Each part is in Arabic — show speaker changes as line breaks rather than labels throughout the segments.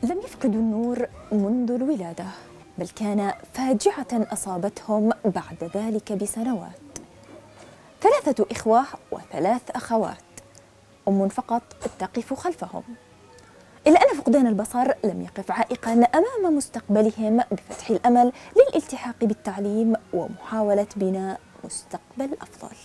لم يفقدوا النور منذ الولادة، بل كان فاجعة أصابتهم بعد ذلك بسنوات. 3 إخوة و3 أخوات، أم فقط تقف خلفهم. إلا أن فقدان البصر لم يقف عائقاً أمام مستقبلهم بفتح الأمل للالتحاق بالتعليم ومحاولة بناء مستقبل أفضل.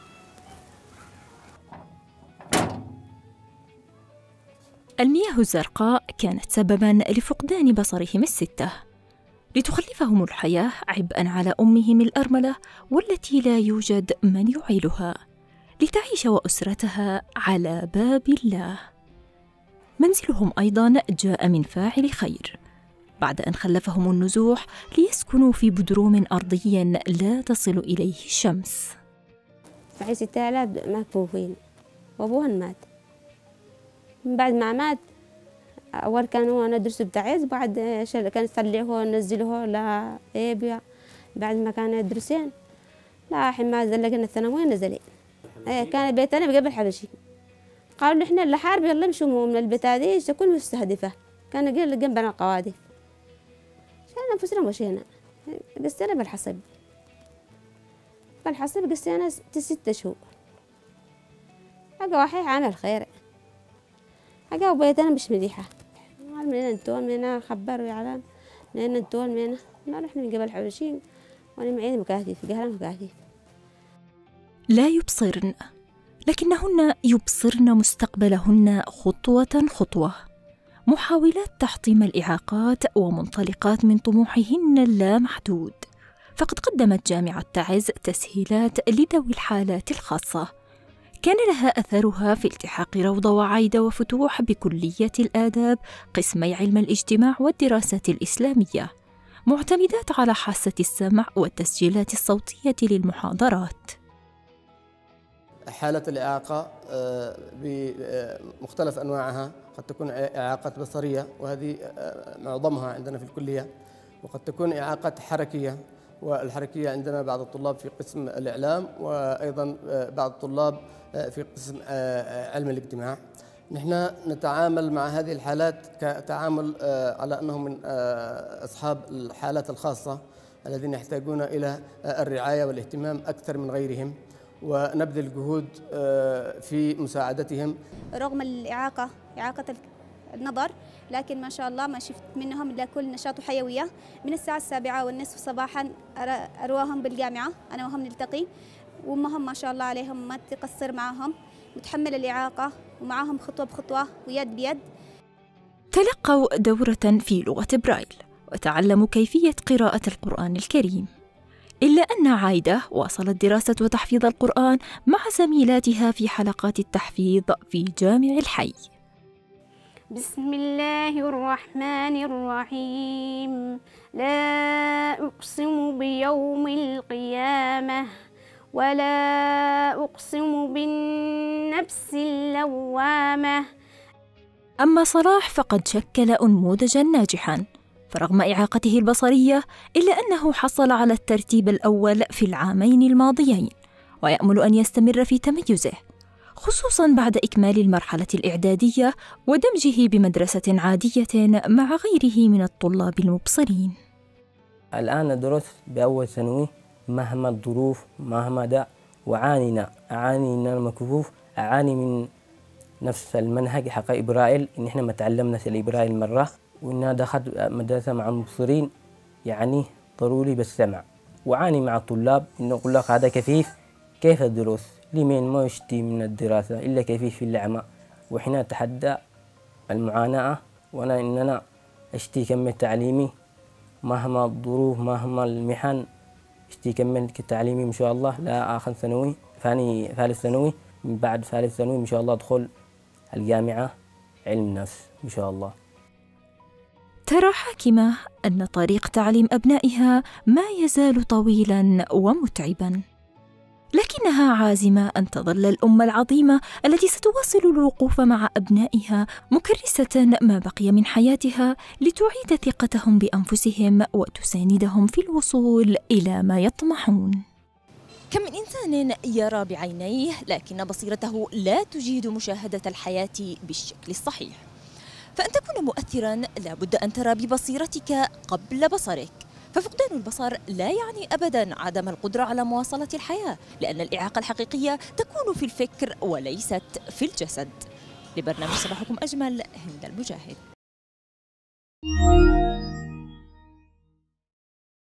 المياه الزرقاء كانت سبباً لفقدان بصرهم ال6، لتخلفهم الحياة عبئاً على أمهم الأرملة والتي لا يوجد من يعيلها، لتعيش وأسرتها على باب الله. منزلهم أيضاً جاء من فاعل خير، بعد أن خلفهم النزوح ليسكنوا في بدروم أرضي لا تصل إليه الشمس.
معي 6 أولاد مكفوفين وأبوهن مات. من بعد ما مات أول كانوا ندرسوا بتعز، بعد كان يصلحوه ونزلوه لا إيبيا. بعد ما كان يدرسين لا حين ما زلقنا الثانوية نزلين. كان بيتنا بقبل حبشي، قالوا نحن اللي حارب يلا مشوا من البيت هذه تكون مستهدفة. كان قال جنبنا القوادم شلنا أنفسنا ومشينا. قسينا بالحسب قسينا 6 شهور. حاجة واحد عامل خير، حاجة وبيتنا مش مليحة. من انتون منا خبروا يعلم من انتون منا ما نحن من قبل حبشين وانا معين مكاثيف قهرة مكاثيف.
لا يبصرن، لكنهن يبصرن مستقبلهن خطوة خطوة، محاولات تحطيم الإعاقات ومنطلقات من طموحهن اللامحدود. فقد قدمت جامعة تعز تسهيلات لذوي الحالات الخاصة، كان لها أثرها في التحاق روضة وعايدة وفتوح بكلية الآداب قسمي علم الاجتماع والدراسات الإسلامية، معتمدات على حاسة السمع والتسجيلات الصوتية للمحاضرات.
حالة الإعاقة بمختلف أنواعها، قد تكون إعاقات بصرية وهذه معظمها عندنا في الكلية، وقد تكون إعاقات حركية، والحركية عندنا بعض الطلاب في قسم الإعلام وأيضا بعض الطلاب في قسم علم الاجتماع. نحن نتعامل مع هذه الحالات كتعامل على أنهم من أصحاب الحالات الخاصة الذين يحتاجون إلى الرعاية والاهتمام أكثر من غيرهم، ونبذل جهود في مساعدتهم.
رغم الإعاقة، إعاقة النظر، لكن ما شاء الله ما شفت منهم إلا كل نشاط وحيوية. من الساعة 7:30 صباحا أرواهم بالجامعة، أنا وهم نلتقي، وأمهم ما شاء الله عليهم ما تقصر معهم، متحمل الإعاقة ومعهم خطوة بخطوة ويد بيد.
تلقوا دورة في لغة برايل وتعلموا كيفية قراءة القرآن الكريم. إلا أن عايدة واصلت دراسة وتحفيظ القرآن مع زميلاتها في حلقات التحفيظ في جامع الحي.
بسم الله الرحمن الرحيم. لا أقسم بيوم القيامة ولا أقسم بالنفس اللوامة.
أما صلاح فقد شكل أنموذجاً ناجحاً، فرغم إعاقته البصرية إلا أنه حصل على الترتيب الأول في العامين الماضيين، ويأمل أن يستمر في تميزه، خصوصاً بعد إكمال المرحلة الإعدادية ودمجه بمدرسة عادية مع غيره من الطلاب المبصرين.
الآن أدرس بأول ثانوي مهما الظروف مهما دا، أعاني إن أنا مكفوف، أعاني من نفس المنهج حق إبرايل، إن إحنا ما تعلمنا الإبرايل مرة، وإن دخلت مدرسة مع المبصرين يعني ضروري بالسمع، وعاني مع الطلاب إنه أقول لك هذا كيف الدروس؟ لمن ما يشتي من الدراسة إلا كيف في اللعمة، وحين أتحدى المعاناة وأنا إن أنا أشتي كمل تعليمي مهما الظروف مهما المحن، أشتي كمل تعليمي إن شاء الله لا آخر ثانوي ثالث ثانوي، من بعد ثالث ثانوي إن شاء الله أدخل الجامعة علم نفس إن شاء الله.
ترى حاكمة أن طريق تعليم أبنائها ما يزال طويلاً ومتعباً، لكنها عازمة أن تظل الأم العظيمة التي ستواصل الوقوف مع أبنائها مكرسة ما بقي من حياتها لتعيد ثقتهم بأنفسهم وتساندهم في الوصول إلى ما يطمحون. كم من إنسان يرى بعينيه لكن بصيرته لا تجيد مشاهدة الحياة بالشكل الصحيح، فأن تكون مؤثراً لابد أن ترى ببصيرتك قبل بصرك. ففقدان البصر لا يعني أبداً عدم القدرة على مواصلة الحياة، لأن الإعاقة الحقيقية تكون في الفكر وليست في الجسد. لبرنامج صباحكم أجمل، هند المجاهد.